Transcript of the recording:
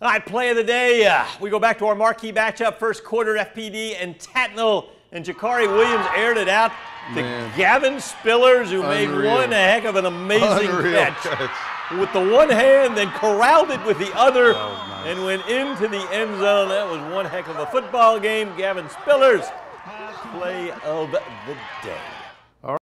All right, play of the day. We go back to our marquee matchup, first quarter, FPD and Tattnall. And Jakari Williams aired it out to Gavin Spillers, who made one heck of an amazing catch. With the one hand, then corralled it with the other, and went into the end zone. That was one heck of a football game. Gavin Spillers, play of the day.